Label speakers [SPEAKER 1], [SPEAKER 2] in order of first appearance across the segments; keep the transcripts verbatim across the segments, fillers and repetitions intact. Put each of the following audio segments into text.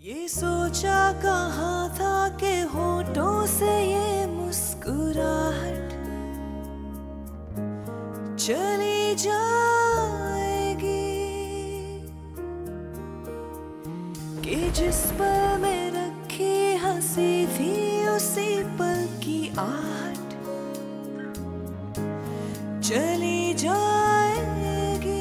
[SPEAKER 1] ये सोचा कहाँ था कि होठों से ये मुस्कुराहट चली जाएगी, कि जिस पल में रखी हंसी थी उसी पल की आहट चली जाएगी।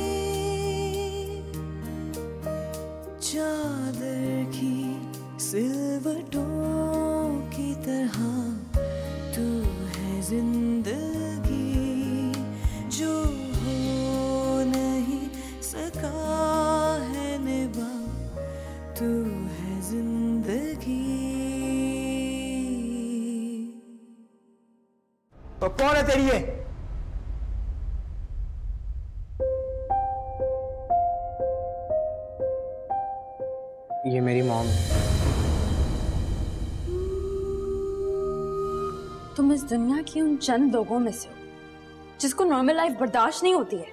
[SPEAKER 1] चादर की सिलवटों की तरह तू है जिंदगी, जो हो नहीं सका है निभा, तू है जिंदगी।
[SPEAKER 2] तो कौन है तेरी ये? ये मेरी मॉम है।
[SPEAKER 3] तुम इस दुनिया की उन चंद लोगों में से हो जिसको नॉर्मल लाइफ बर्दाश्त नहीं होती है।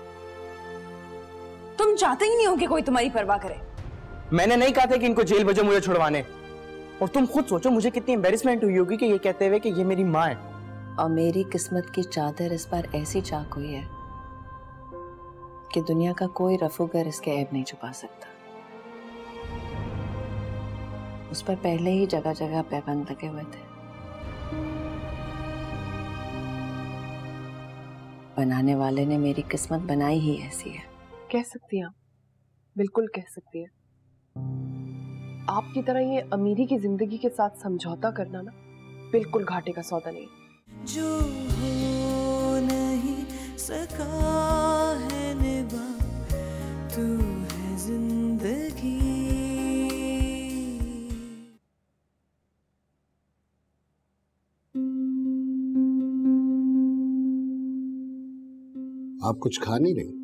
[SPEAKER 3] तुम चाहते ही नहीं हो कि कोई तुम्हारी परवाह करे।
[SPEAKER 2] मैंने नहीं कहा था कि इनको जेल भेजो मुझे छुड़वाने, और तुम खुद सोचो मुझे कितनी एम्बैरेसमेंट हुई होगी कि ये कहते हुए कि ये मेरी माँ है।
[SPEAKER 4] और मेरी किस्मत की चादर इस बार ऐसी चाक हुई है कि दुनिया का कोई रफूगर इसके ऐब नहीं छुपा सकता। उस पर पहले ही जगह जगह पैबंद लगे हुए थे। बनाने वाले ने मेरी किस्मत बनाई ही ऐसी है।
[SPEAKER 5] कह सकती हैं आप, बिल्कुल कह सकती हैं। आपकी तरह ये अमीरी की जिंदगी के साथ समझौता करना ना बिल्कुल घाटे का सौदा नहीं।
[SPEAKER 1] जो हो नहीं सका है निभा, तू है जिंदगी।
[SPEAKER 6] आप कुछ खा नहीं रही?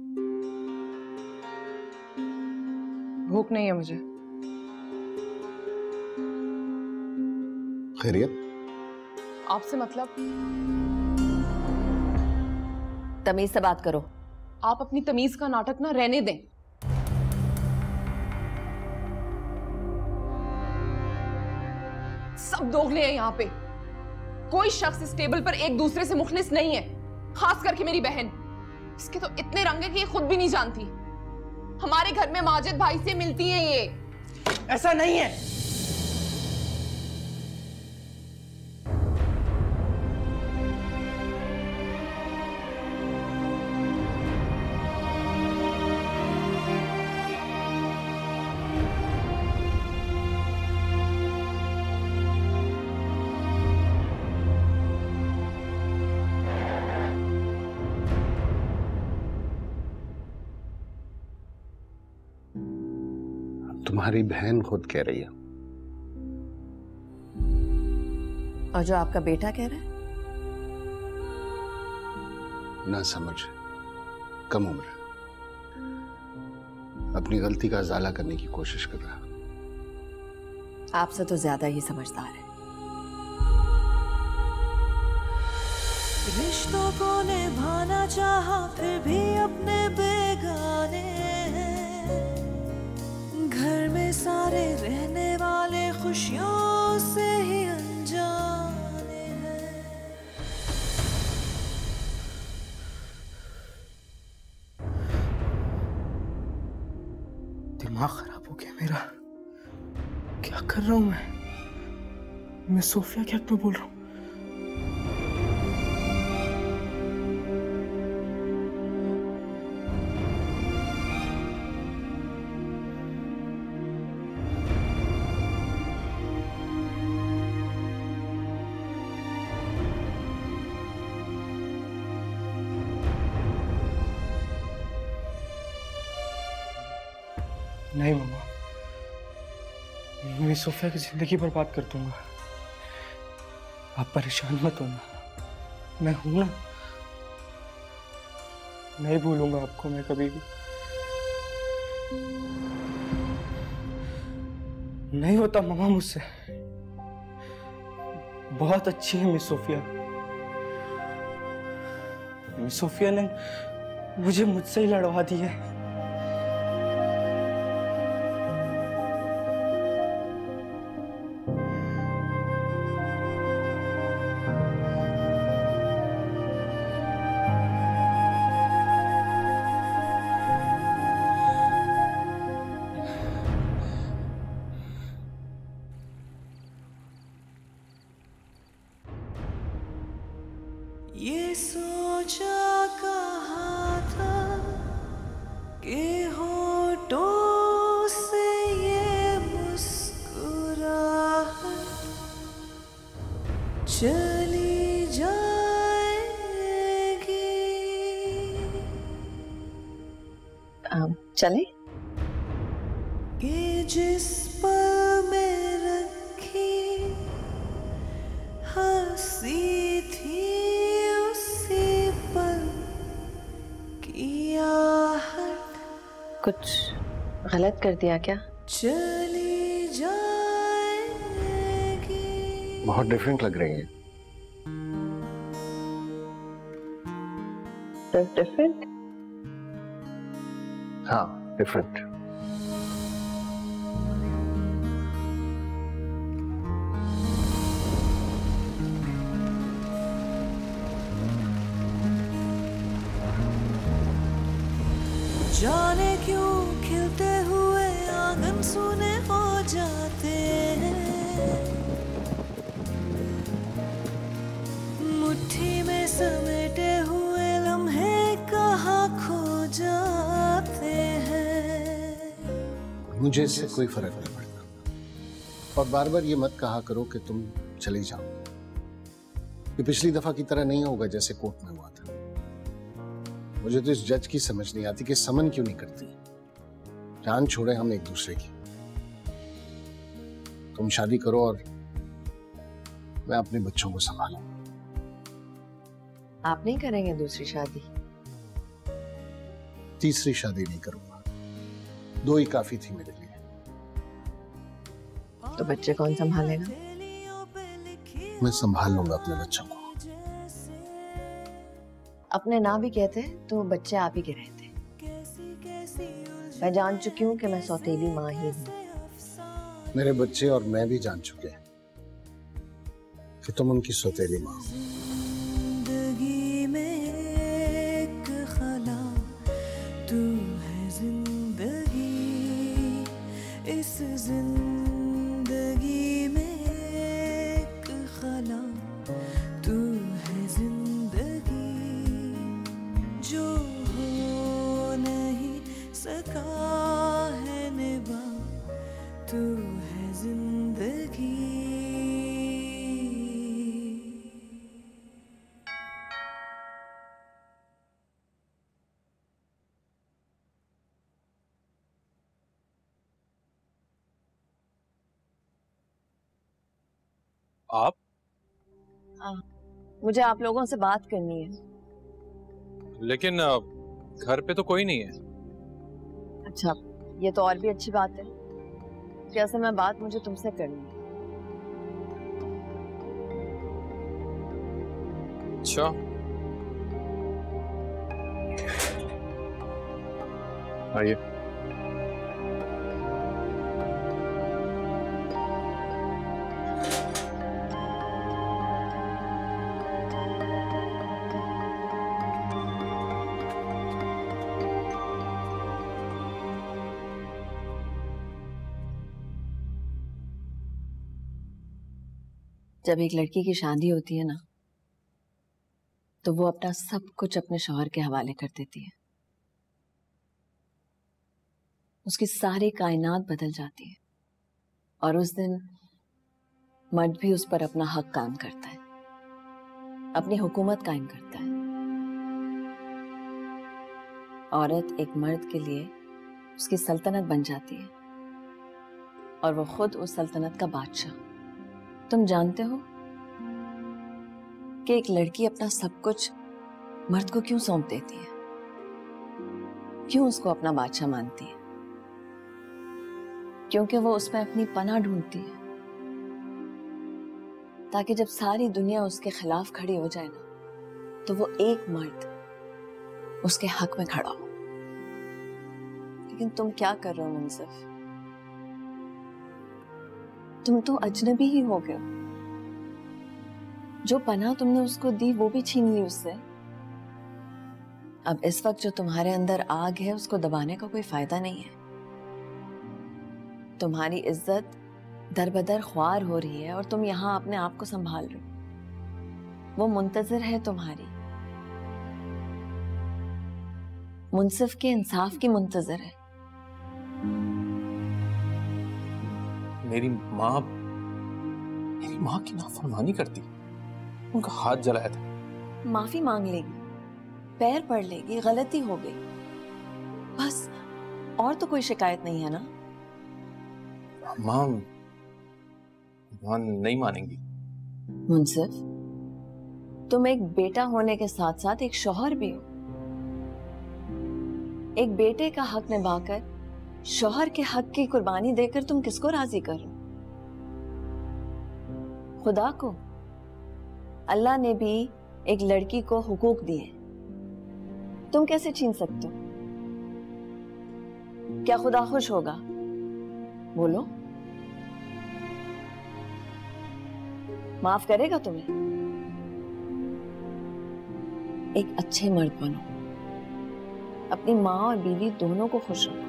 [SPEAKER 5] भूख नहीं है मुझे।
[SPEAKER 6] खैरियत?
[SPEAKER 5] आपसे मतलब?
[SPEAKER 4] तमीज से बात करो।
[SPEAKER 5] आप अपनी तमीज का नाटक ना रहने दें। सब दोगले हैं यहाँ पे। कोई शख्स इस टेबल पर एक दूसरे से मुखलिस नहीं है, खास करके मेरी बहन। इसके तो इतने रंग है कि ये खुद भी नहीं जानती। हमारे घर में माजिद भाई से मिलती हैं ये।
[SPEAKER 2] ऐसा नहीं है।
[SPEAKER 6] तुम्हारी बहन खुद कह रही है।
[SPEAKER 4] और जो आपका बेटा कह रहा है?
[SPEAKER 6] ना समझ, कम उम्र, अपनी गलती का इजाला करने की कोशिश कर रहा।
[SPEAKER 4] आपसे तो ज्यादा ही समझदार है।
[SPEAKER 1] रिश्तों को निभाना चाहा फिर भी अपने बेगाने, घर में सारे रहने वाले खुशियों से ही अनजाने हैं।
[SPEAKER 2] दिमाग खराब हो गया मेरा। क्या कर रहा हूं मैं? मैं सोफिया क्या तो बोल रहा हूं? नहीं मम्मा, मैं सोफिया की जिंदगी बर्बाद कर दूंगा। आप परेशान मत होना, मैं हूं ना। नहीं भूलूंगा आपको मैं कभी भी। नहीं होता मम्मा मुझसे। बहुत अच्छी है मिस सोफिया। मिस सोफिया ने मुझे मुझसे ही लड़वा दी है।
[SPEAKER 1] ये सोचा कहा था कि होठों से ये मुस्कुराहट चली जाएगी।
[SPEAKER 4] um, चले
[SPEAKER 1] कि जिस पल में रखी हंसी थी उसी पल किया हट
[SPEAKER 4] कुछ गलत कर दिया क्या?
[SPEAKER 1] चली जाएगी।
[SPEAKER 6] बहुत डिफरेंट लग रही है।
[SPEAKER 4] डिफरेंट?
[SPEAKER 6] हाँ, डिफरेंट।
[SPEAKER 1] जाने क्यों खिलते हुए आंगन सुने हो जाते हैं, मुट्ठी में समेटे हुए लम्हे कहाँ खो जाते हैं।
[SPEAKER 6] मुझे इससे कोई फर्क नहीं पड़ता, और बार बार ये मत कहा करो कि तुम चली जाओ। ये पिछली दफा की तरह नहीं होगा जैसे कोर्ट में हुआ था। मुझे तो इस जज की समझ नहीं आती कि समन क्यों नहीं करती। जान छोड़े हम एक दूसरे की। तुम शादी करो और मैं अपने बच्चों को संभालूं।
[SPEAKER 4] आप नहीं करेंगे दूसरी शादी?
[SPEAKER 6] तीसरी शादी नहीं करूंगा, दो ही काफी थी मेरे लिए।
[SPEAKER 4] तो बच्चे कौन संभालेगा?
[SPEAKER 6] मैं संभाल लूंगा अपने बच्चों को।
[SPEAKER 4] अपने ना भी कहते तो बच्चे आप ही के रहते। मैं जान चुकी हूँ कि मैं सौतेली माँ ही हूँ।
[SPEAKER 6] मेरे बच्चे और मैं भी जान चुके हैं कि तुम उनकी सौतेली माँ हो।
[SPEAKER 1] जिंदगी में एक खला तू है जिंदगी, इस जिंदगी में एक खला तू है जिंदगी, जो हो नहीं सका है निभा तू है जिंदगी।
[SPEAKER 7] आप?
[SPEAKER 4] हाँ, मुझे आप लोगों से बात करनी है।
[SPEAKER 7] लेकिन अ, घर पे तो कोई नहीं है।
[SPEAKER 4] अच्छा, ये तो और भी अच्छी बात है कि असल में बात मुझे तुमसे करनी है।
[SPEAKER 7] अच्छा, आइए।
[SPEAKER 4] जब एक लड़की की शादी होती है ना, तो वो अपना सब कुछ अपने शौहर के हवाले कर देती है। उसकी सारी कायनात बदल जाती है, और उस दिन मर्द भी उस पर अपना हक कायम करता है, अपनी हुकूमत कायम करता है। औरत एक मर्द के लिए उसकी सल्तनत बन जाती है, और वो खुद उस सल्तनत का बादशाह। तुम जानते हो कि एक लड़की अपना सब कुछ मर्द को क्यों सौंप देती है, क्यों उसको अपना बादशाह मानती है? क्योंकि वो उसमें अपनी पनाह ढूंढती है, ताकि जब सारी दुनिया उसके खिलाफ खड़ी हो जाए ना, तो वो एक मर्द उसके हक में खड़ा हो। लेकिन तुम क्या कर रहे हो मुंसिफ? तुम तो अजनबी ही हो गए। जो पनाह तुमने उसको दी वो भी छीन ली उससे। अब इस वक्त जो तुम्हारे अंदर आग है उसको दबाने का कोई फायदा नहीं है। तुम्हारी इज्जत दर बदर ख्वार हो रही है और तुम यहाँ अपने आप को संभाल रहे हो। वो मुंतजर है तुम्हारी मुंसिफ के इंसाफ की मुंतजर है।
[SPEAKER 7] मेरी माँ मेरी माँ की नाफरमानी करती, उनका हाथ जलाया था।
[SPEAKER 4] माफी मांग लेगी, पैर पड़ लेगी, गलती हो गई, बस और तो कोई शिकायत नहीं है ना?
[SPEAKER 7] माँ माँ नहीं मानेंगी।
[SPEAKER 4] मुंसिफ, तुम एक बेटा होने के साथ साथ एक शौहर भी हो। एक बेटे का हक निभाकर शौहर के हक की कुर्बानी देकर तुम किसको राजी कर रहे हो? खुदा को। अल्लाह ने भी एक लड़की को हुकूक दिए, तुम कैसे छीन सकते हो? क्या खुदा खुश होगा? बोलो, माफ करेगा तुम्हें? एक अच्छे मर्द बनो, अपनी माँ और बीवी दोनों को खुश रखो।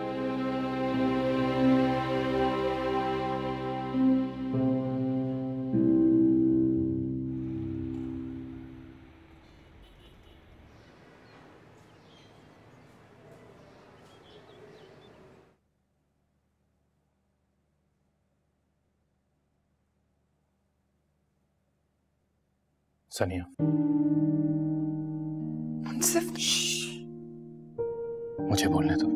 [SPEAKER 7] सनिया,
[SPEAKER 5] मुंसिफ,
[SPEAKER 7] मुझे बोलने दो।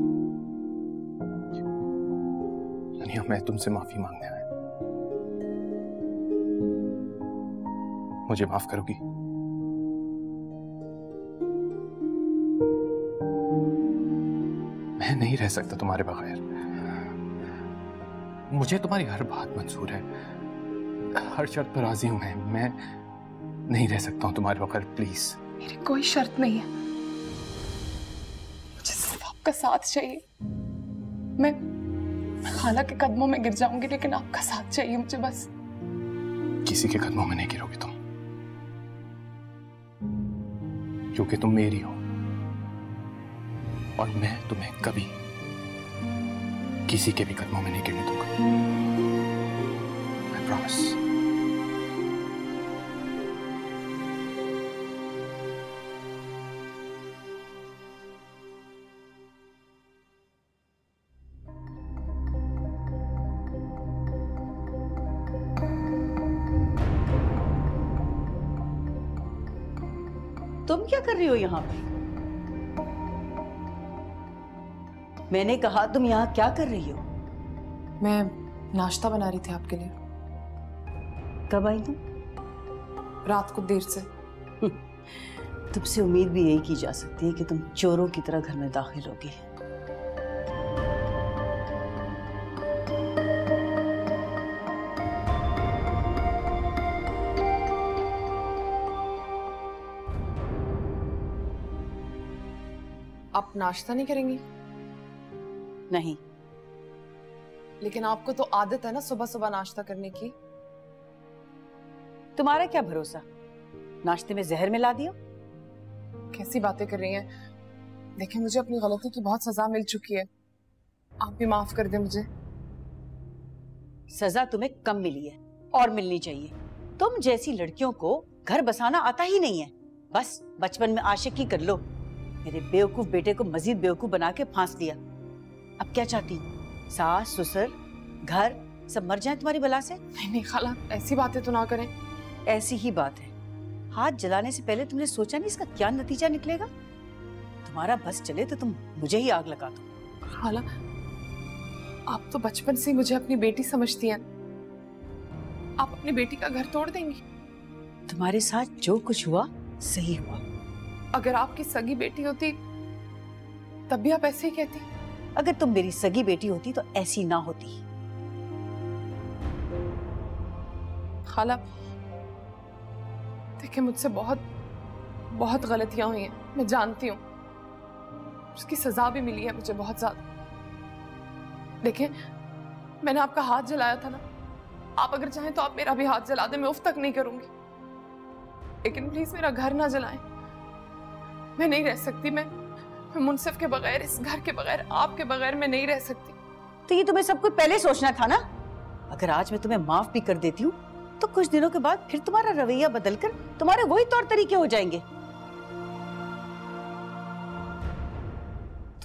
[SPEAKER 7] सनिया, मैं तुमसे माफी मांगने आया। मुझे माफ करोगी? मैं नहीं रह सकता तुम्हारे बगैर। मुझे तुम्हारी हर बात मंजूर है, हर शर्त पर राजी हूं मैं। मैं नहीं रह सकता हूं तुम्हारे बगैर, प्लीज।
[SPEAKER 5] मेरी कोई शर्त नहीं है, मुझे सिर्फ आपका साथ चाहिए। मैं मैं खाला के कदमों में गिर जाऊंगी, लेकिन आपका साथ चाहिए मुझे बस।
[SPEAKER 7] किसी के कदमों में नहीं गिरोगी तुम, क्योंकि तुम मेरी हो और मैं तुम्हें कभी किसी के भी कदमों में नहीं गिरने दूंगा। I promise.
[SPEAKER 8] तुम क्या कर रही हो यहाँ पे? मैंने कहा तुम यहाँ क्या कर रही हो?
[SPEAKER 5] मैं नाश्ता बना रही थी आपके लिए।
[SPEAKER 8] कब आई तुम?
[SPEAKER 5] रात को देर से।
[SPEAKER 8] तुमसे उम्मीद भी यही की जा सकती है कि तुम चोरों की तरह घर में दाखिल होगी।
[SPEAKER 5] आप नाश्ता नहीं करेंगी?
[SPEAKER 8] नहीं।
[SPEAKER 5] लेकिन आपको तो आदत है ना सुबह सुबह नाश्ता करने की।
[SPEAKER 8] तुम्हारा क्या भरोसा, नाश्ते में जहर मिला दिया?
[SPEAKER 5] कैसी बातें कर रही हैं? देखिए, मुझे अपनी गलती की बहुत सजा मिल चुकी है, आप भी माफ कर दें मुझे।
[SPEAKER 8] सजा तुम्हें कम मिली है और मिलनी चाहिए। तुम जैसी लड़कियों को घर बसाना आता ही नहीं है, बस बचपन में आशिकी कर लो। मेरे बेवकूफ बेटे को मजीद बेवकूफ बना के फांस दिया। अब क्या चाहती? सास ससुर घर सब मर जाएं तुम्हारी बला से?
[SPEAKER 5] नहीं नहीं खाला, ऐसी बातें तो ना करें।
[SPEAKER 8] ऐसी ही बात है। हाथ जलाने से पहले तुमने सोचा नहीं इसका क्या नतीजा निकलेगा? तुम्हारा बस चले तो तुम मुझे ही आग लगा दो।
[SPEAKER 5] खाला, आप तो बचपन से ही मुझे अपनी बेटी समझती हैं। आप अपनी बेटी का घर तोड़ देंगी?
[SPEAKER 8] तुम्हारे साथ जो कुछ हुआ सही हुआ।
[SPEAKER 5] अगर आपकी सगी बेटी होती तब भी आप ऐसे ही कहती?
[SPEAKER 8] अगर तुम मेरी सगी बेटी होती तो ऐसी ना होती।
[SPEAKER 5] खाला, देखिए, मुझसे बहुत बहुत गलतियां हुई हैं, मैं जानती हूँ। उसकी सजा भी मिली है मुझे बहुत ज्यादा। देखिए, मैंने आपका हाथ जलाया था ना, आप अगर चाहें तो आप मेरा भी हाथ जला दें, मैं उफ तक नहीं करूंगी। लेकिन प्लीज मेरा घर ना जलाएं। मैं नहीं रह सकती। मैं, मैं मुंसिफ के बगैर, इस घर के बगैर, आपके बगैर मैं नहीं रह सकती।
[SPEAKER 8] तो ये तुम्हें सब कुछ पहले सोचना था ना। अगर आज मैं तुम्हें माफ भी कर देती हूँ तो कुछ दिनों के बाद फिर तुम्हारा रवैया बदलकर तुम्हारे वही तौर तरीके हो जाएंगे।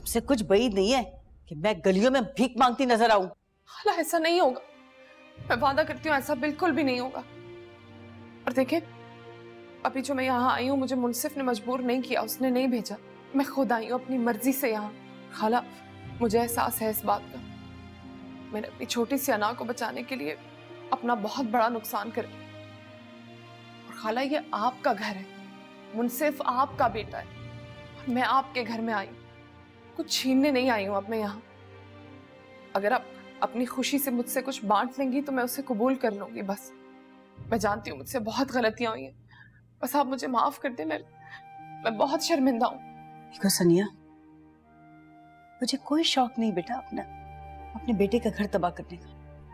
[SPEAKER 8] तुमसे कुछ बईद नहीं है कि मैं गलियों में भीख मांगती नजर आऊं।
[SPEAKER 5] खाला ऐसा नहीं होगा, मैं वादा करती हूँ ऐसा बिल्कुल भी नहीं होगा। और देखे, अभी जो मैं यहाँ आई हूँ मुझे मुंसिफ ने मजबूर नहीं किया, उसने नहीं भेजा, मैं खुद आई हूँ अपनी मर्जी से यहाँ। खाला मुझे एहसास है इस बात का, मैंने अपनी छोटी सी अना को बचाने के लिए अपना बहुत बड़ा नुकसान कर दिया। और खाला ये आपका घर है, मुंसिफ आपका बेटा है, और मैं आपके घर में आई हूँ, कुछ छीनने नहीं आई हूँ अब मैं यहाँ। अगर आप अपनी खुशी से मुझसे कुछ बांट लेंगी तो मैं उसे कबूल कर लूंगी। बस मैं जानती हूँ मुझसे बहुत गलतियां हुई हैं, बस आप मुझे माफ कर दे, मैं मैं बहुत शर्मिंदा हूँ।
[SPEAKER 8] देखो सनिया, मुझे कोई शौक नहीं बेटा अपना अपने बेटे का घर तबाह करने का।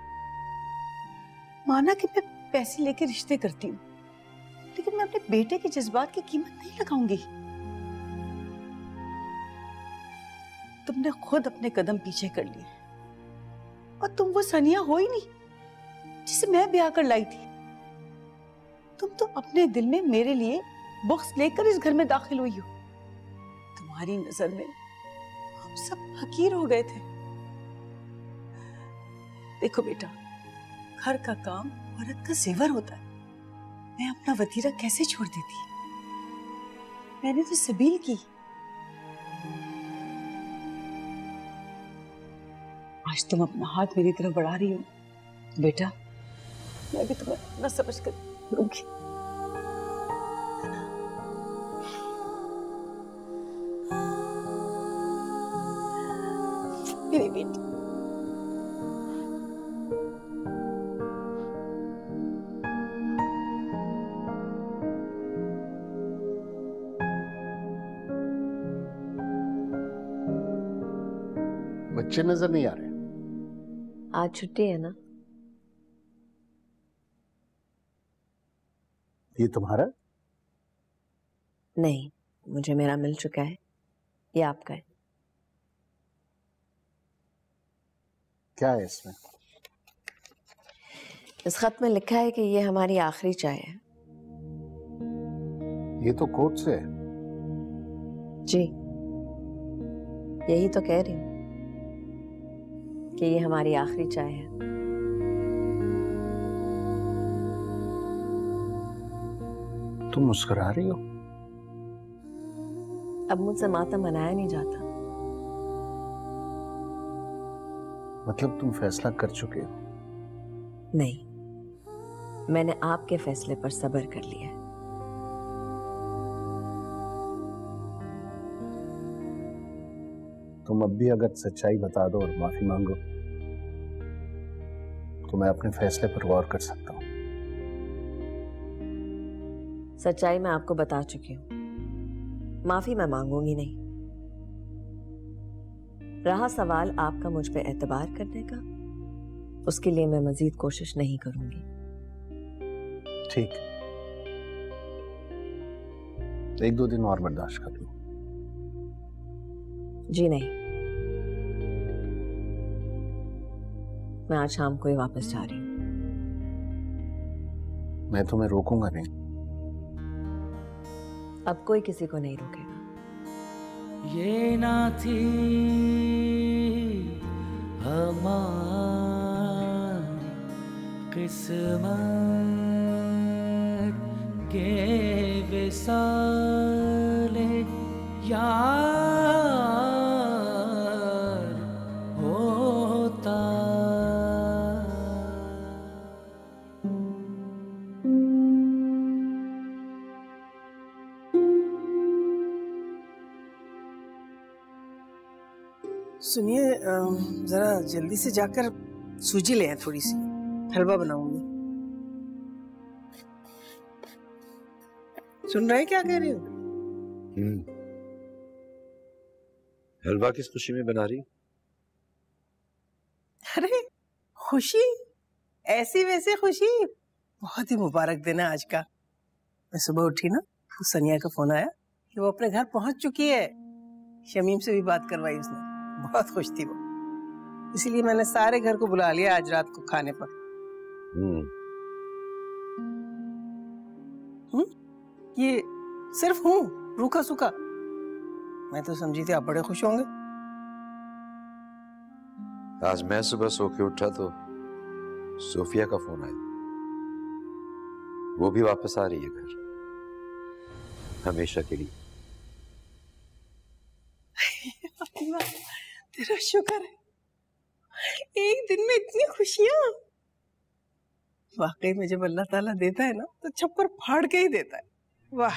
[SPEAKER 8] माना कि मैं पैसे लेके रिश्ते करती हूँ, लेकिन मैं अपने बेटे के जज्बात की कीमत नहीं लगाऊंगी। तुमने खुद अपने कदम पीछे कर लिए, और तुम वो सनिया हो ही नहीं जिसे मैं ब्याह कर लाई थी। तुम तो अपने दिल में मेरे लिए बुक्स लेकर इस घर में दाखिल हुई हो। तुम्हारी नजर में हम सब फकीर हो गए थे। देखो बेटा, घर का काम औरत का जेवर होता है। मैं अपना वतीरा कैसे छोड़ देती? मैंने तो सबील की। आज तुम अपना हाथ मेरी तरफ बढ़ा रही हो बेटा, मैं भी तुम्हें अपना समझ कर लूंगी। मेरी बेटी,
[SPEAKER 6] बच्चे नजर नहीं आ रहे।
[SPEAKER 4] आज छुट्टी है ना?
[SPEAKER 6] ये तुम्हारा?
[SPEAKER 4] नहीं, मुझे मेरा मिल चुका है, ये आपका है।
[SPEAKER 6] क्या है इसमें?
[SPEAKER 4] इस खत में लिखा है कि ये हमारी आखिरी चाय है।
[SPEAKER 6] ये तो कोर्ट से है।
[SPEAKER 4] जी, यही तो कह रही हूँ कि ये हमारी आखिरी चाय है।
[SPEAKER 6] तुम मुस्कुरा रही हो?
[SPEAKER 4] अब मुझसे मातम मनाया नहीं जाता।
[SPEAKER 6] मतलब तुम फैसला कर चुके हो?
[SPEAKER 4] नहीं, मैंने आपके फैसले पर सब्र कर लिया है।
[SPEAKER 6] तुम अब भी अगर सच्चाई बता दो और माफी मांगो तो मैं अपने फैसले पर गौर कर सकता हूँ।
[SPEAKER 4] सच्चाई मैं आपको बता चुकी हूँ, माफी मैं मांगूंगी नहीं। रहा सवाल आपका मुझ पे एतबार करने का, उसके लिए मैं मजीद कोशिश नहीं करूंगी।
[SPEAKER 6] ठीक, एक दो दिन और बर्दाश्त कर लो।
[SPEAKER 4] जी नहीं, मैं आज शाम को ही वापस जा रही हूँ।
[SPEAKER 6] मैं तुम्हें रोकूंगा नहीं।
[SPEAKER 4] अब कोई किसी को नहीं रोकेगा।
[SPEAKER 1] ये ना थी हमारी किस्मत के विसाले यार होता।
[SPEAKER 9] सुनिए, जरा जल्दी से जाकर सूजी ले आए, थोड़ी सी हलवा बनाऊंगी। सुन रहे हैं क्या कह रही हो?
[SPEAKER 10] हम्म, हलवा किस खुशी में बना रही?
[SPEAKER 9] अरे खुशी, ऐसी वैसे खुशी, बहुत ही मुबारक दिन है आज का। मैं सुबह उठी ना तो सनिया का फोन आया कि वो अपने घर पहुंच चुकी है। शमीम से भी बात करवाई उसने, बहुत खुश थी वो, इसीलिए मैंने सारे घर को बुला लिया आज रात को खाने पर।
[SPEAKER 10] हम्म,
[SPEAKER 9] हम्म, ये सिर्फ हूँ रूखा सूखा। मैं तो समझी थी आप बड़े खुश होंगे।
[SPEAKER 10] आज मैं सुबह सो के उठा तो सोफिया का फोन आया। वो भी वापस आ रही है घर, हमेशा के लिए।
[SPEAKER 9] तेरा शुक्र है, एक दिन में इतनी खुशियां। वाकई में जब अल्लाह ताला देता है ना तो छप्पर फाड़ के ही देता है। वाह।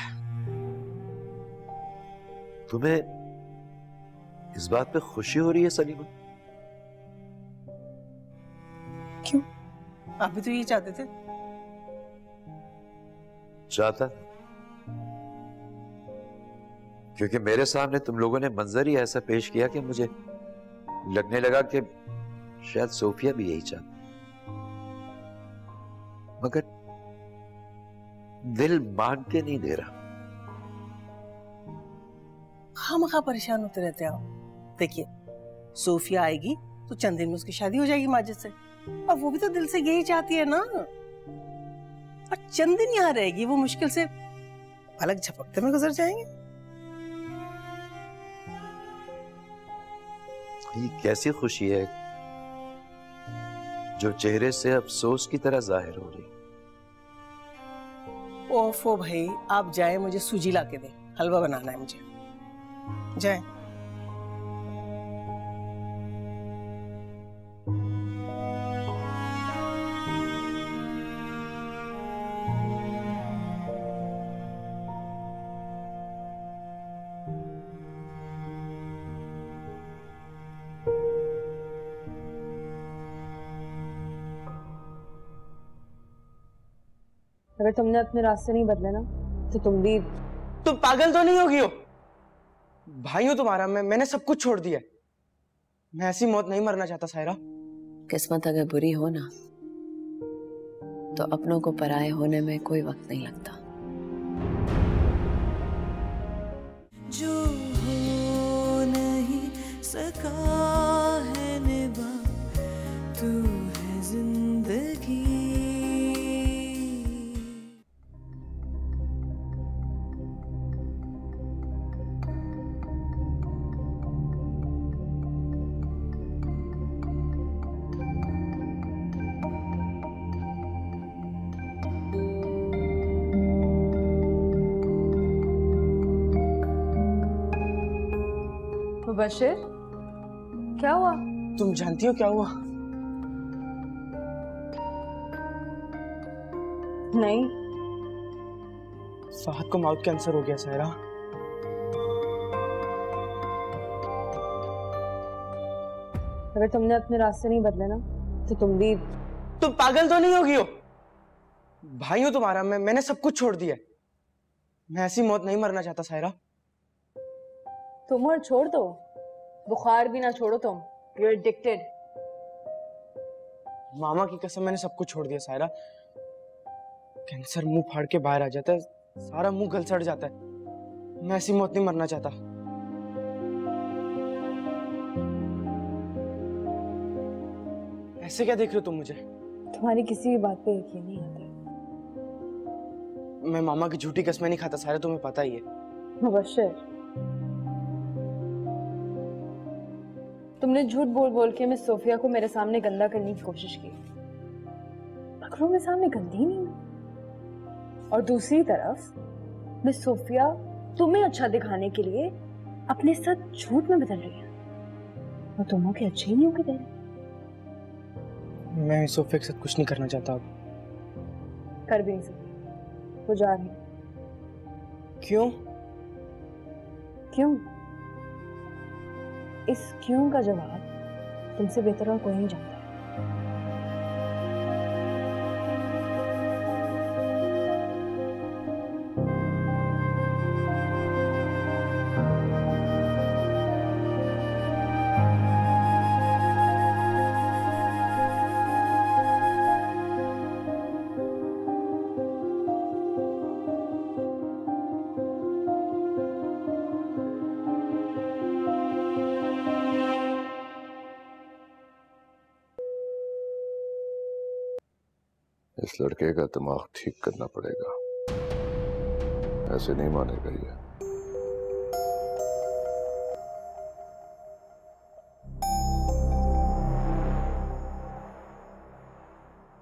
[SPEAKER 10] तुम्हें इस बात पे खुशी हो रही है सलीमा?
[SPEAKER 9] क्यों? आप भी तो ये चाहते थे।
[SPEAKER 10] चाहता, क्योंकि मेरे सामने तुम लोगों ने मंजर ही ऐसा पेश किया कि मुझे लगने लगा कि शायद सोफिया भी यही चाहती, मगर दिल मान के नहीं दे रहा।
[SPEAKER 9] खामखा परेशान होते रहते हैं आप। देखिए, सोफिया आएगी तो चंद दिन में उसकी शादी हो जाएगी माजिद से, अब वो भी तो दिल से यही चाहती है ना। और चंद दिन यहाँ रहेगी, वो मुश्किल से पलक झपकते में गुजर जाएंगे।
[SPEAKER 10] ये कैसी खुशी है जो चेहरे से अफसोस की तरह जाहिर हो रही।
[SPEAKER 9] ओफो भाई, आप जाए, मुझे सूजी ला के दे, हलवा बनाना है मुझे। जाए।
[SPEAKER 3] अगर तुमने अपने रास्ते नहीं बदले ना तो तुम भी।
[SPEAKER 2] तुम पागल तो नहीं होगी हो? भाई हूं तुम्हारा मैं, मैंने सब कुछ छोड़ दिया। मैं ऐसी मौत नहीं मरना चाहता सायरा।
[SPEAKER 4] किस्मत अगर बुरी हो ना तो अपनों को पराये होने में कोई वक्त नहीं लगता।
[SPEAKER 1] जो हो नहीं सका है निभा, तू है जिंदगी।
[SPEAKER 3] मुबश्शिर, क्या हुआ?
[SPEAKER 2] तुम जानती हो क्या हुआ?
[SPEAKER 3] नहीं।
[SPEAKER 2] फहद को माउथ कैंसर हो गया सायरा।
[SPEAKER 3] अगर तुमने अपने रास्ते नहीं बदले ना तो तुम भी।
[SPEAKER 2] तुम पागल तो नहीं होगी हो? भाई हूं तुम्हारा मैं, मैंने सब कुछ छोड़ दिया। मैं ऐसी मौत नहीं मरना चाहता सायरा।
[SPEAKER 3] तुम और छोड़ दो, बुखार भी ना छोड़ो तुम। You're addicted.
[SPEAKER 2] मामा की कसम, मैंने सब कुछ छोड़ दिया सायरा। कैंसर मुंह फाड़ के बाहर आ जाता है, सारा मुंह गल सड़ जाता है। मैं ऐसी मौत नहीं मरना चाहता। ऐसे क्या देख रहे हो तुम मुझे?
[SPEAKER 3] तुम्हारी किसी भी बात पे यकीन नहीं आता।
[SPEAKER 2] मैं मामा की झूठी कसमें नहीं खाता सायरा, तुम्हें पता ही है।
[SPEAKER 3] मुबश्शिर, तुमने झूठ बोल बोल के मिस सोफिया को मेरे सामने गंदा करने की कोशिश की, मगर वो मेरे सामने गंदी नहीं है। और दूसरी तरफ मिस सोफिया तुम्हें अच्छा दिखाने के लिए अपने साथ झूठ में बदल रही है, और तुम हो के अच्छे ही नहीं होके दे रहे।
[SPEAKER 2] मैं मिस सोफिया के साथ कुछ नहीं करना चाहता अब।
[SPEAKER 3] कर भी नहीं सकती, वो जा रही है।
[SPEAKER 2] क्यों?
[SPEAKER 3] क्यों? इस क्यों का जवाब तुमसे बेहतर और कोई नहीं जानता।
[SPEAKER 10] इस लड़के का दिमाग ठीक करना पड़ेगा, ऐसे नहीं मानेगा ये।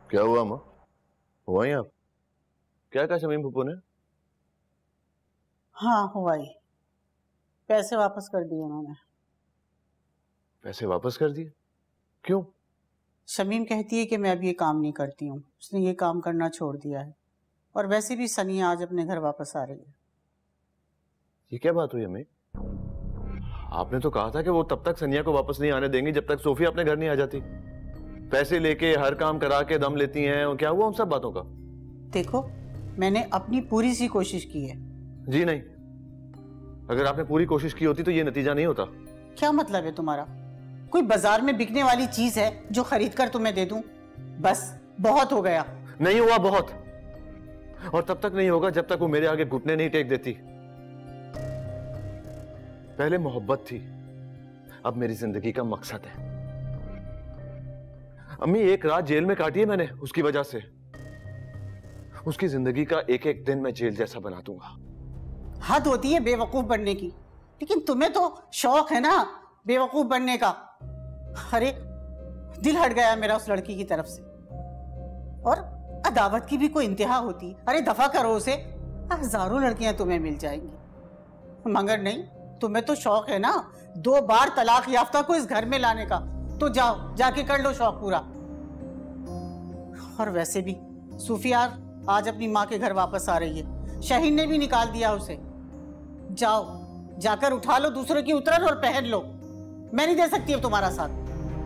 [SPEAKER 11] क्या हुआ माँ? हुआ ही आप? क्या कहा शमीम फूफू ने?
[SPEAKER 8] हाँ हुआ ही। पैसे वापस कर दिए उन्होंने।
[SPEAKER 11] पैसे वापस कर दिए? क्यों?
[SPEAKER 8] शमीम कहती है कि मैं अब ये काम नहीं करती हूँ, उसने ये काम करना छोड़ दिया है। और वैसे भी सनिया आज अपने घर वापस आ रही है।
[SPEAKER 11] ये क्या बात हुई अम्मी? आपने तो कहा था कि वो तब तक सनिया को वापस नहीं आने देंगी जब तक सोफिया अपने घर नहीं आ जाती। पैसे लेके हर काम करा के दम लेती हैं, और क्या हुआ उन सब बातों का?
[SPEAKER 8] देखो, मैंने अपनी पूरी सी कोशिश की है।
[SPEAKER 11] जी नहीं, अगर आपने पूरी कोशिश की होती तो ये नतीजा नहीं होता।
[SPEAKER 8] क्या मतलब है तुम्हारा? कोई बाजार में बिकने वाली चीज है जो खरीद कर तुम्हें दे दूं? बस बहुत हो गया।
[SPEAKER 11] नहीं हुआ बहुत, और तब तक नहीं होगा जब तक वो मेरे आगे घुटने नहीं टेक देती। पहले मोहब्बत थी, अब मेरी जिंदगी का मकसद है। अम्मी, एक रात जेल में काटी है मैंने उसकी वजह से। उसकी जिंदगी का एक एक दिन मैं जेल जैसा बना दूंगा।
[SPEAKER 8] हद होती है बेवकूफ बनने की, लेकिन तुम्हें तो शौक है ना बेवकूफ बनने का। अरे दिल हट गया मेरा उस लड़की की तरफ से। और अदावत की भी कोई इंतहा होती? अरे दफा करो उसे, हजारों लड़कियां तुम्हें मिल जाएंगी। मगर नहीं, तुम्हें तो शौक है ना दो बार तलाक याफ्ता को इस घर में लाने का। तो जाओ, जाके कर लो शौक पूरा। और वैसे भी सूफिया आज अपनी माँ के घर वापस आ रही है, शहीन ने भी निकाल दिया उसे। जाओ, जाकर उठा लो दूसरों की उतरन और पहन लो। मैं नहीं दे सकती अब तुम्हारा साथ।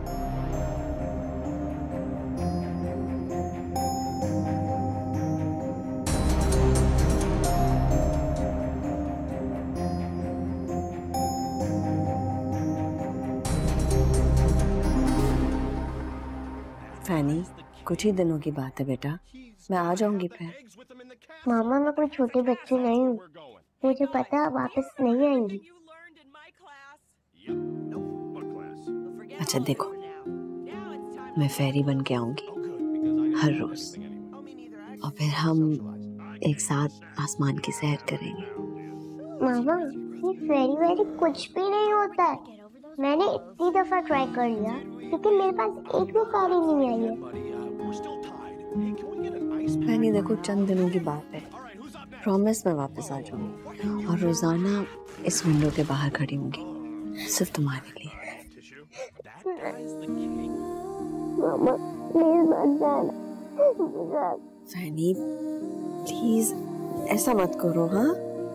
[SPEAKER 4] फैनी, कुछ ही दिनों की बात है बेटा, मैं आ जाऊंगी फिर।
[SPEAKER 12] मामा, मैं कोई छोटे बच्चे नहीं हूँ, मुझे पता वापस नहीं आएंगी।
[SPEAKER 4] अच्छा देखो, मैं फेरी बन के आऊंगी हर रोज, और फिर हम एक साथ आसमान की सैर करेंगे।
[SPEAKER 12] मामा, ये फेरी वेरी कुछ भी नहीं होता है। मैंने इतनी दफा ट्राई कर लिया, लेकिन मेरे पास एक भी फेरी नहीं आई है।
[SPEAKER 4] फैनी देखो, चंद दिनों की बात है, प्रॉमिस मैं वापस आ जाऊंगी, और रोजाना इस विंडो के बाहर खड़ी होंगी सिर्फ तुम्हारे लिए।
[SPEAKER 12] मामा प्लीज मत जाना।
[SPEAKER 4] फैनी प्लीज ऐसा मत करो। हाँ,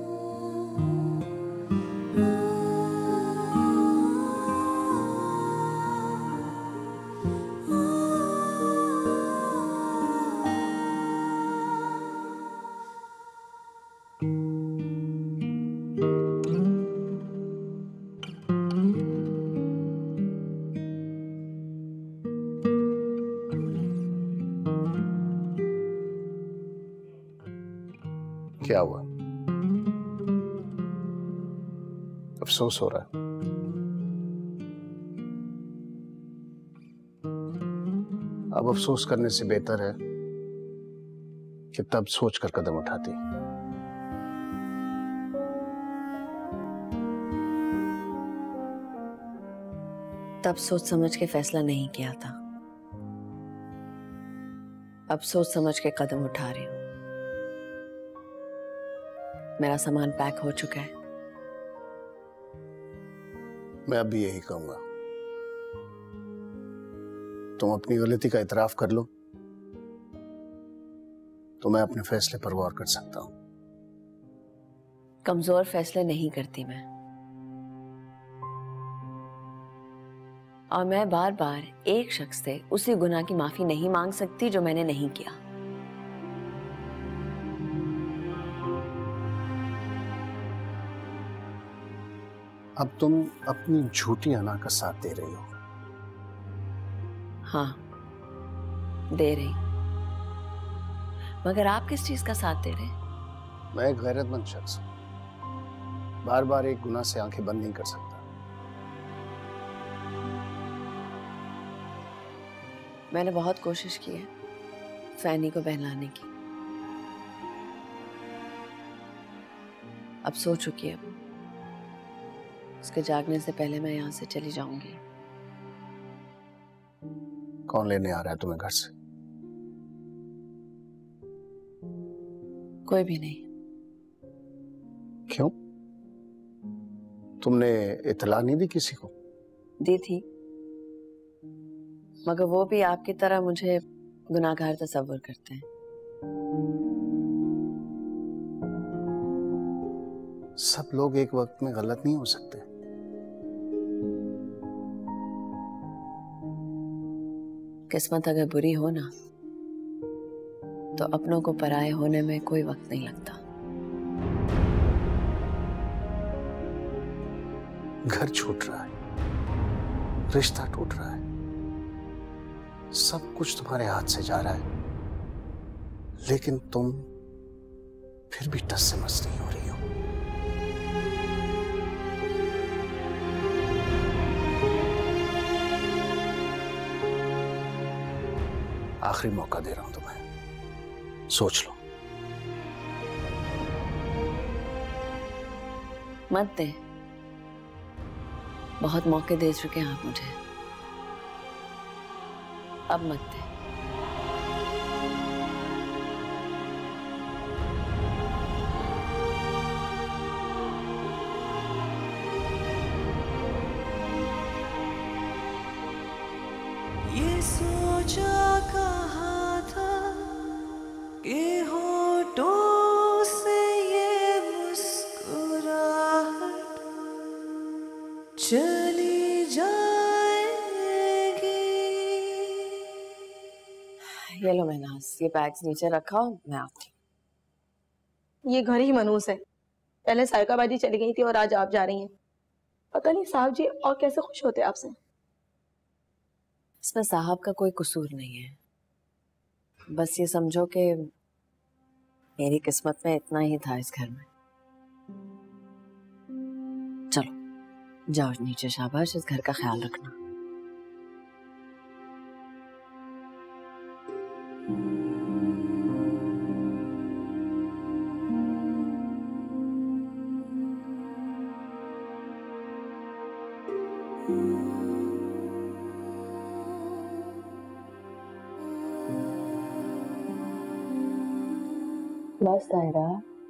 [SPEAKER 6] क्या हुआ? अफसोस हो रहा है? अब अफसोस करने से बेहतर है कि तब सोच कर कदम उठाती।
[SPEAKER 4] तब सोच समझ के फैसला नहीं किया था, अब सोच समझ के कदम उठा रही हूं। मेरा सामान पैक हो चुका है।
[SPEAKER 6] मैं अब भी यही कहूंगा, तुम अपनी गलती का इतराफ कर लो तो मैं अपने फैसले पर गौर कर सकता हूं।
[SPEAKER 4] कमजोर फैसले नहीं करती मैं, और मैं बार बार एक शख्स से उसी गुनाह की माफी नहीं मांग सकती जो मैंने नहीं किया।
[SPEAKER 6] अब तुम अपनी झूठी अना का साथ दे रही हो।
[SPEAKER 4] हाँ, दे रही, मगर आप किस चीज का साथ दे रहे?
[SPEAKER 6] मैं एक गैरतमंद शख्स हूं, बार बार एक गुनाह से आंखें बंद नहीं कर सकता।
[SPEAKER 4] मैंने बहुत कोशिश की है फैनी को बहलाने की, अब सो चुकी है वो। उसके जागने से पहले मैं यहाँ से चली जाऊंगी।
[SPEAKER 6] कौन लेने आ रहा है तुम्हें घर से?
[SPEAKER 4] कोई भी नहीं।
[SPEAKER 6] क्यों? तुमने इतला नहीं दी किसी को?
[SPEAKER 4] दी थी, मगर वो भी आपकी तरह मुझे गुनाहगार तस्वर करते हैं।
[SPEAKER 6] सब लोग एक वक्त में गलत नहीं हो सकते।
[SPEAKER 4] किस्मत अगर बुरी हो ना, तो अपनों को पराये होने में कोई वक्त नहीं लगता।
[SPEAKER 6] घर छूट रहा है, रिश्ता टूट रहा है, सब कुछ तुम्हारे हाथ से जा रहा है, लेकिन तुम फिर भी टस से मस नहीं हो रही हो। आखिरी मौका दे रहा हूं तुम्हें, सोच लो।
[SPEAKER 4] मत दे, बहुत मौके दे चुके हैं आप मुझे, अब मत दे।
[SPEAKER 1] ये सोचा कहा था कि होठों से ये मुस्कुराहट चली जाएगी।
[SPEAKER 4] ये लो महनाज, ये बैग्स नीचे रखा, मैं आती हूँ।
[SPEAKER 13] ये घर ही मनूस है। पहले सारिकाबाजी चली गई थी और आज आप जा रही हैं। पता नहीं साहब जी और कैसे खुश होते आपसे।
[SPEAKER 4] इसमें साहब का कोई कसूर नहीं है, बस ये समझो कि मेरी किस्मत में इतना ही था इस घर में। चलो जाओ नीचे, शाबाश, इस घर का ख्याल रखना।
[SPEAKER 3] बस तायरा,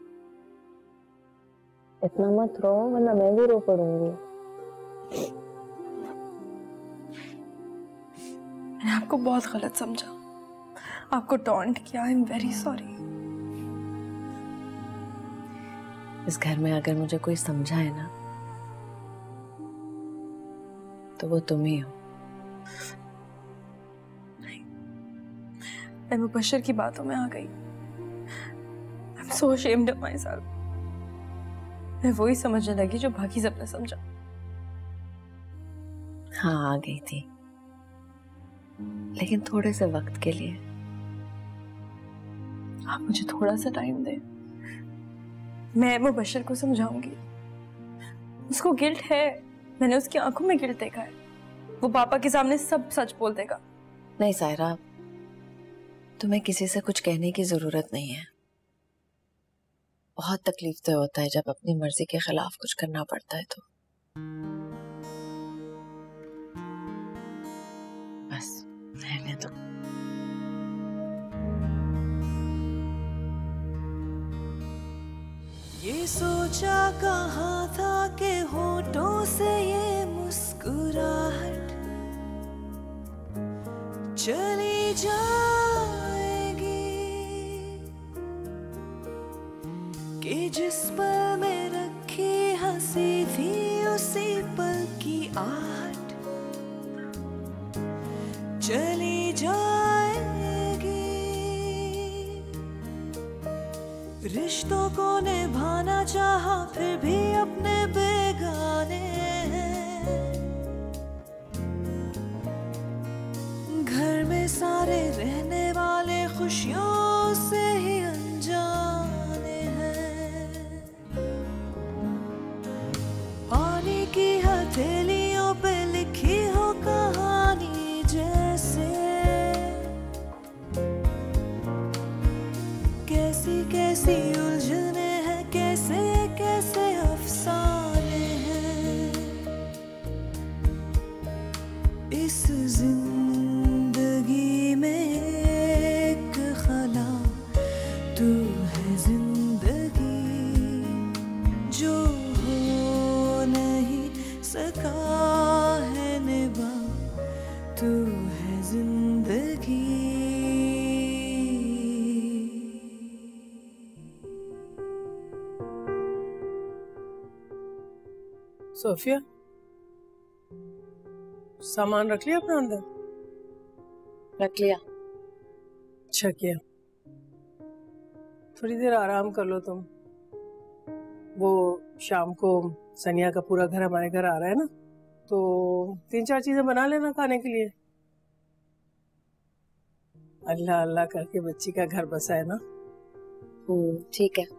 [SPEAKER 3] इतना मत रो वरना मैं भी रो पड़ूंगी।
[SPEAKER 13] मैंने आपको बहुत गलत समझा, आपको टॉन्ट किया। I am very sorry.
[SPEAKER 4] इस घर में अगर मुझे कोई समझा है ना, तो वो तुम ही हो।
[SPEAKER 13] नहीं, मैं मुबशर की बातों में आ गई। I'm so ashamed of myself. मैं वही समझने लगी जो बाकी सबने समझा।
[SPEAKER 4] हाँ आ गई थी, लेकिन थोड़े से वक्त के लिए।
[SPEAKER 13] आप मुझे थोड़ा सा टाइम दें, मैं मुबशर को समझाऊंगी। उसको गिल्ट है, मैंने उसकी आंखों में गिल्ट देखा है। वो पापा के सामने सब सच बोल देगा।
[SPEAKER 4] नहीं सायरा, तुम्हें किसी से कुछ कहने की जरूरत नहीं है। बहुत तकलीफ तो होता है जब अपनी मर्जी के खिलाफ कुछ करना पड़ता है, तो बस रहने दो।
[SPEAKER 1] ये सोचा कहा था कि होठों से ये मुस्कुराहट चली जाएगी, कि जिस पल में रखी हंसी थी उसी पल की आहट चली जाएगी। रिश्तों को निभाना चाहा फिर भी अपने बेगाने हैं। घर में सारे रहने वाले खुशियों से ही अनजाने हैं। पानी की हथेलियों पे लिखी हो कहानी जैसे, कैसी कैसी उलझने हैं, कैसे कैसे अफसाने हैं।
[SPEAKER 9] सोफिया, सामान रख लिया अपना अंदर?
[SPEAKER 3] रख लिया।
[SPEAKER 9] अच्छा किया। थोड़ी देर आराम कर लो तुम। वो शाम को सनिया का पूरा घर हमारे घर आ रहा है ना, तो तीन चार चीजें बना लेना खाने के लिए। अल्लाह अल्लाह करके बच्ची का घर बसा है ना।
[SPEAKER 3] हम्म, ठीक है।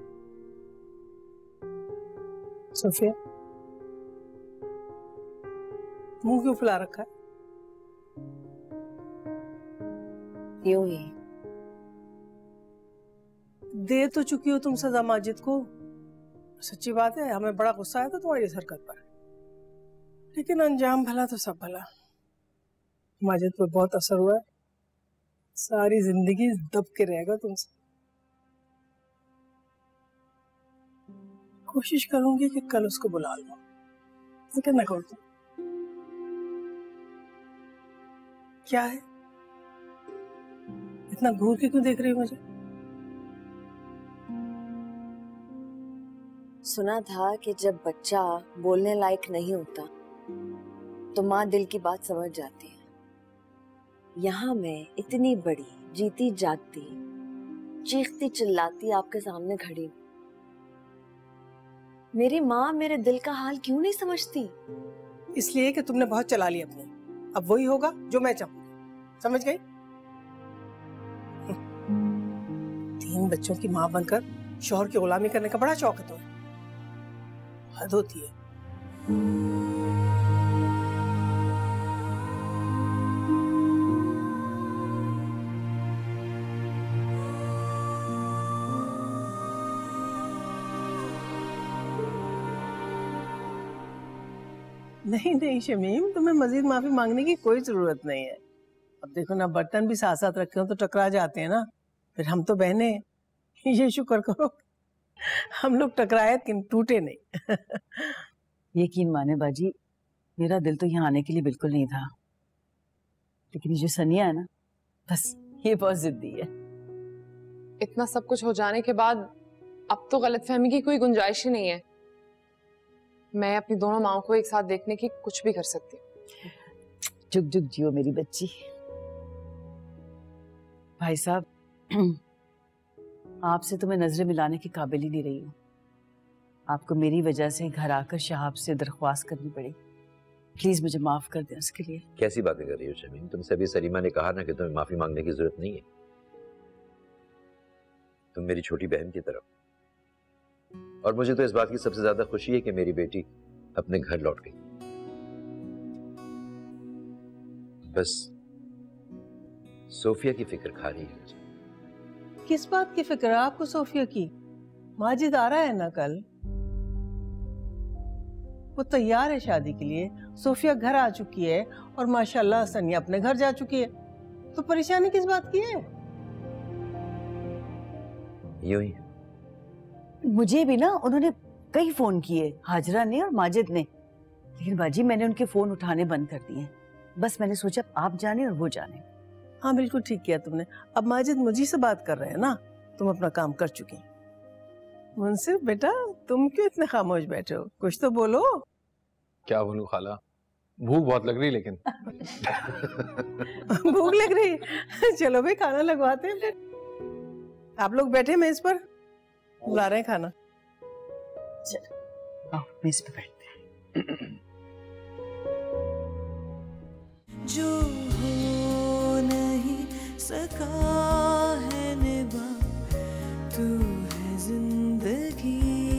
[SPEAKER 9] सोफिया, मुंह क्यों फुला रखा है?
[SPEAKER 3] यूं ही।
[SPEAKER 9] दे तो चुकी हो तुम सजा माजिद को। सच्ची बात है, हमें बड़ा गुस्सा आया था तुम्हारी इस हरकत पर, लेकिन अंजाम भला तो सब भला। माजिद पर बहुत असर हुआ है, सारी जिंदगी दब के रहेगा तुमसे। कोशिश करूंगी कि कल उसको बुला लूं, लेकिन ना करूं। क्या है, इतना घूर के क्यों देख रही हो मुझे?
[SPEAKER 4] सुना था कि जब बच्चा बोलने लायक नहीं होता तो माँ दिल की बात समझ जाती है। यहाँ मैं इतनी बड़ी जीती जागती चीखती चिल्लाती आपके सामने खड़ी हूँ। मेरी माँ मेरे दिल का हाल क्यों नहीं समझती?
[SPEAKER 9] इसलिए कि तुमने बहुत चला ली अपनी। अब वही होगा जो मैं चाहूंगी, समझ गई? तीन बच्चों की माँ बनकर शौहर की गुलामी करने का बड़ा शौक है तुम्हें। हद होती है। नहीं नहीं शमीम, तुम्हें मजीद माफी मांगने की कोई जरूरत नहीं है। अब देखो ना, बर्तन भी साथ साथ रखे हो तो टकरा जाते हैं ना। फिर हम तो बहने, ये शुक्र करो हम लोग टकराए लेकिन टूटे नहीं।
[SPEAKER 8] यकीन माने बाजी, मेरा दिल तो यहाँ आने के लिए बिल्कुल नहीं था, लेकिन ये जो सनिया है ना, बस ये बहुत जिद्दी है।
[SPEAKER 5] इतना सब कुछ हो जाने के बाद अब तो गलतफहमी की कोई गुंजाइश ही नहीं है। मैं अपनी दोनों माँओं को एक साथ देखने की कुछ भी कर सकती हूँ।
[SPEAKER 8] जुग जुग जियो मेरी बच्ची। भाई साहब, आपसे तो मैं नजरें मिलाने के काबिल ही नहीं रही हूँ। आपको मेरी वजह से घर आकर शहाब से दरख्वास्त करनी पड़ी। प्लीज मुझे माफ कर दें उसके लिए।
[SPEAKER 10] कैसी बातें कर रही हो शमीम? तुमसे अभी सलीमा ने कहा ना कि तुम्हें माफी मांगने की जरूरत नहीं है। तुम मेरी छोटी बहन की तरफ, और मुझे तो इस बात की सबसे ज्यादा खुशी है कि मेरी बेटी अपने घर लौट गई। बस सोफिया की फिक्र खा रही है मुझे।
[SPEAKER 9] किस बात की फिक्र है आपको सोफिया की? माजिद आ रहा है ना कल, वो तैयार है शादी के लिए। सोफिया घर आ चुकी है और माशाल्लाह सनिया अपने घर जा चुकी है, तो परेशानी किस बात की है?
[SPEAKER 10] यूं ही
[SPEAKER 8] मुझे भी ना उन्होंने कई फोन किए, हाजरा ने और माजिद ने, लेकिन बाजी मैंने उनके फोन उठाने बंद कर दिए। बस मैंने सोचा आप जाने और वो जाने।
[SPEAKER 9] हाँ बिल्कुल ठीक किया तुमने। अब माजिद मुझी से बात कर रहे हैं ना, तुम अपना काम कर चुकी। मुंसिफ बेटा, तुम क्यों इतने खामोश बैठे हो? कुछ तो बोलो।
[SPEAKER 7] क्या बोलूं खाला, भूख बहुत लग रही। लेकिन
[SPEAKER 9] भूख लग रही? चलो भाई खाना लगवाते हैं फिर। आप लोग बैठे मेज पर, बुला रहे हैं खाना।
[SPEAKER 8] आओ मेज पे बैठते हैं।
[SPEAKER 1] जो हो नहीं सका है निभा, तू है जिंदगी।